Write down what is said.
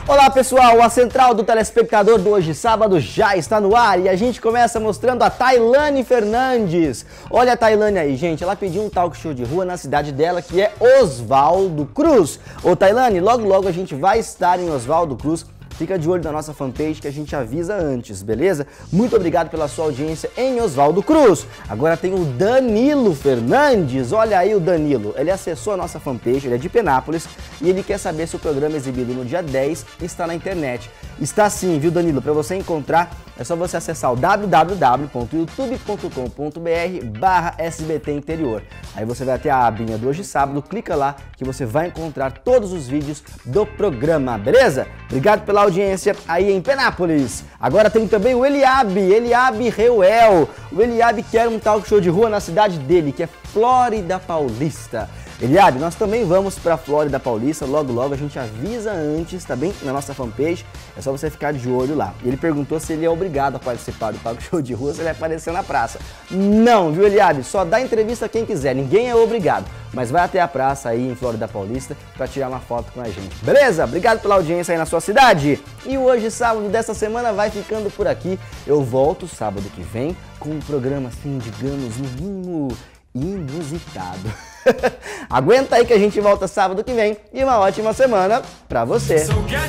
Olá pessoal, a central do telespectador do Hoje Sábado já está no ar e a gente começa mostrando a Tailane Fernandes. Olha a Tailane aí, gente, ela pediu um talk show de rua na cidade dela, que é Oswaldo Cruz. Ô Tailane, logo a gente vai estar em Oswaldo Cruz. Fica de olho na nossa fanpage que a gente avisa antes, beleza? Muito obrigado pela sua audiência em Oswaldo Cruz. Agora tem o Danilo Fernandes. Olha aí o Danilo. Ele acessou a nossa fanpage, ele é de Penápolis e ele quer saber se o programa exibido no dia 10 está na internet. Está sim, viu, Danilo? Para você encontrar, é só você acessar o www.youtube.com.br/SBT Interior. Aí você vai ter a abinha do Hoje Sábado, clica lá que você vai encontrar todos os vídeos do programa, beleza? Obrigado pela audiência aí em Penápolis. Agora tem também o Eliabe Reuel. O Eliabe quer um talk show de rua na cidade dele, que é Flórida Paulista. Eliabe, nós também vamos para Flórida Paulista, logo a gente avisa antes, tá bem? Na nossa fanpage, é só você ficar de olho lá. Ele perguntou se ele é obrigado a participar do talk show de rua, se ele vai aparecer na praça. Não, viu, Eliabe? Só dá entrevista quem quiser, ninguém é obrigado. Mas vai até a praça aí em Flórida Paulista para tirar uma foto com a gente, beleza? Obrigado pela audiência aí na sua cidade. E o Hoje Sábado dessa semana vai ficando por aqui. Eu volto sábado que vem com um programa assim, digamos, no mínimo inusitado. Aguenta aí que a gente volta sábado que vem e uma ótima semana pra você.